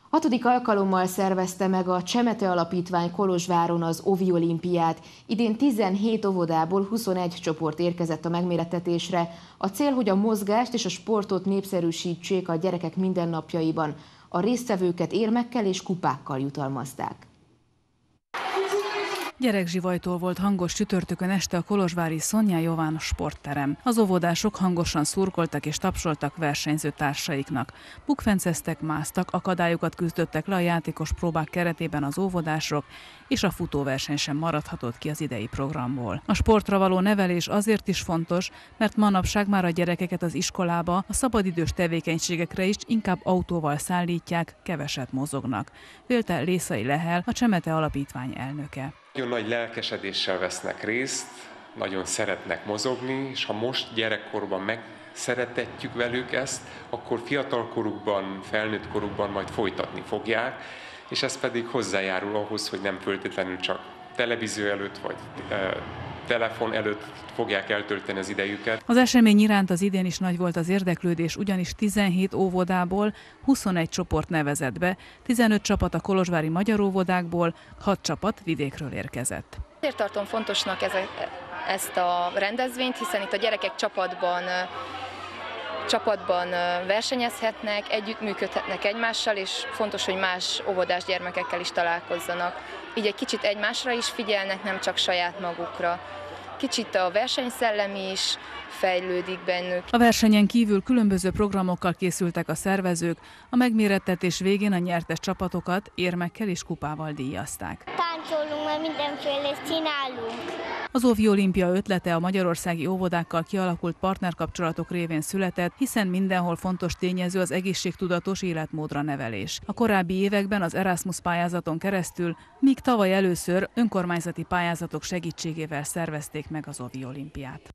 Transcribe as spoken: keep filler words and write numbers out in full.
Hatodik alkalommal szervezte meg a Csemete Alapítvány Kolozsváron az Óvi olimpiát. Idén tizenhét óvodából huszonegy csoport érkezett a megmérettetésre. A cél, hogy a mozgást és a sportot népszerűsítsék a gyerekek mindennapjaiban. A résztvevőket érmekkel és kupákkal jutalmazták. Gyerekzsivajtól volt hangos csütörtökön este a kolozsvári Szonja Jován sportterem. Az óvodások hangosan szurkoltak és tapsoltak versenyző társaiknak. Bukfenceztek, másztak, akadályokat küzdöttek le a játékos próbák keretében az óvodások, és a futóverseny sem maradhatott ki az idei programból. A sportra való nevelés azért is fontos, mert manapság már a gyerekeket az iskolába, a szabadidős tevékenységekre is inkább autóval szállítják, keveset mozognak. Vélte Lészai Lehel, a Csemete Alapítvány elnöke. Nagyon nagy lelkesedéssel vesznek részt, nagyon szeretnek mozogni, és ha most gyerekkorban megszeretetjük velük ezt, akkor fiatalkorukban, felnőtt korukban majd folytatni fogják, és ez pedig hozzájárul ahhoz, hogy nem feltétlenül csak televízió előtt vagy e, telefon előtt fogják eltölteni az idejüket. Az esemény iránt az idén is nagy volt az érdeklődés, ugyanis tizenhét óvodából huszonegy csoport nevezett be, tizenöt csapat a kolozsvári magyar óvodákból, hat csapat vidékről érkezett. Ezért tartom fontosnak ezt a rendezvényt, hiszen itt a gyerekek csapatban csapatban versenyezhetnek, együttműködhetnek egymással, és fontos, hogy más óvodás gyermekekkel is találkozzanak. Így egy kicsit egymásra is figyelnek, nem csak saját magukra. Kicsit a versenyszellem is fejlődik bennük. A versenyen kívül különböző programokkal készültek a szervezők, a megmérettetés végén a nyertes csapatokat érmekkel és kupával díjazták. Táncolunk, mert mindenfélét csinálunk. Az Óvi olimpia ötlete a magyarországi óvodákkal kialakult partnerkapcsolatok révén született, hiszen mindenhol fontos tényező az egészségtudatos életmódra nevelés. A korábbi években az Erasmus pályázaton keresztül, míg tavaly először önkormányzati pályázatok segítségével szervezték meg az Óvi olimpiát.